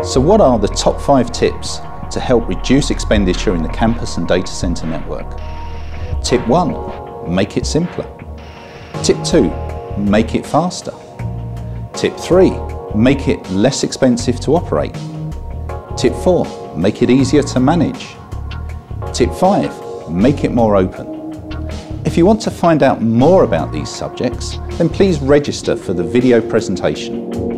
So what are the top 5 tips to help reduce expenditure in the campus and data center network? Tip 1, make it simpler. Tip 2, make it faster. Tip 3, make it less expensive to operate. Tip 4, make it easier to manage. Tip 5, make it more open. If you want to find out more about these subjects, then please register for the video presentation.